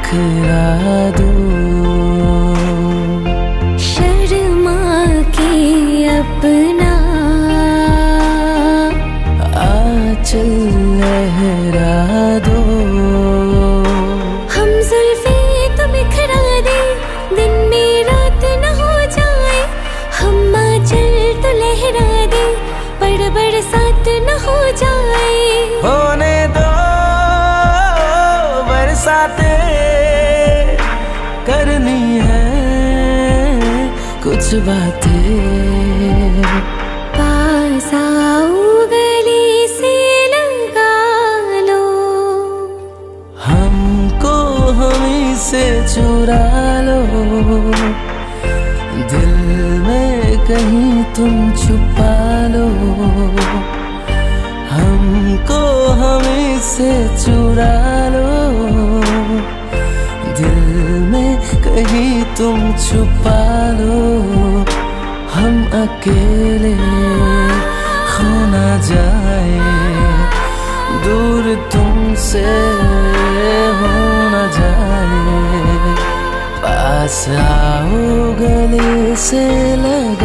बिखरा दो। शर्मा के अपना आंचल लहरा दो। हम जुल्फे तो बिखरा दे, दिन में रात न हो जाए। हम आंचल तो लहरा दे, बड़ बरसात न हो जाए। होने दो बरसाते, करनी है कुछ बातें। पास आओ गले से लगा लो, हमको हमी से चुरा लो। दिल में कहीं तुम छुपा लो, हमको हमी से चुरा लो। दिल में कहीं तुम छुपा लो। हम अकेले खो न जाए, दूर तुमसे हो न जाए। पास आओ गले से लग